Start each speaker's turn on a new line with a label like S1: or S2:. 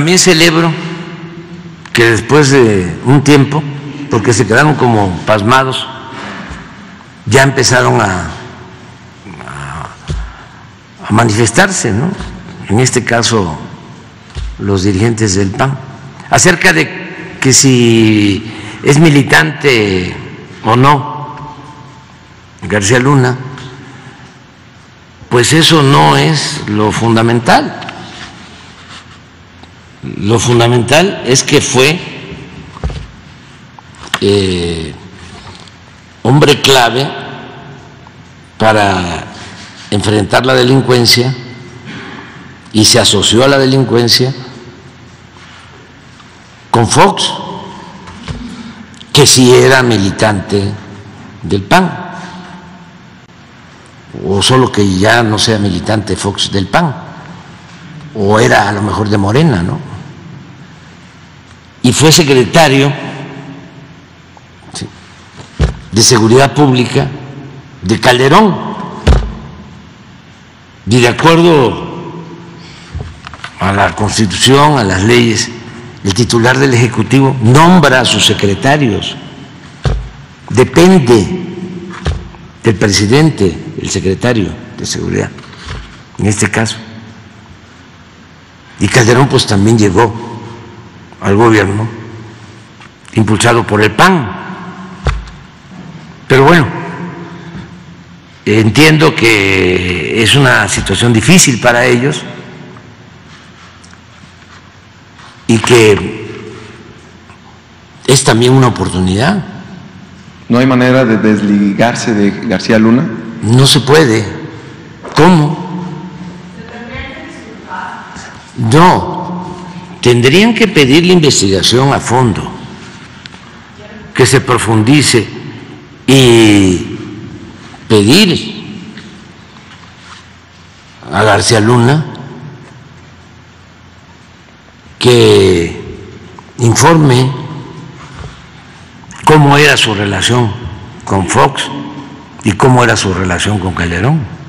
S1: también celebro que después de un tiempo, porque se quedaron como pasmados, ya empezaron a manifestarse, ¿no? En este caso, los dirigentes del PAN, acerca de que si es militante o no García Luna, pues eso no es lo fundamental. Lo fundamental es que fue hombre clave para enfrentar la delincuencia y se asoció a la delincuencia con Fox, que sí era militante del PAN, o solo que ya no sea militante Fox del PAN, o era a lo mejor de Morena, ¿no? Y fue secretario de Seguridad Pública de Calderón, y de acuerdo a la Constitución, a las leyes, el titular del Ejecutivo nombra a sus secretarios, depende del presidente, el secretario de Seguridad, en este caso. Y Calderón pues también llegó al gobierno impulsado por el PAN. Pero bueno, entiendo que es una situación difícil para ellos y que es también una oportunidad.
S2: ¿No hay manera de desligarse de García Luna?
S1: No se puede. ¿Cómo? No, tendrían que pedir la investigación a fondo, que se profundice y pedir a García Luna que informe cómo era su relación con Fox y cómo era su relación con Calderón.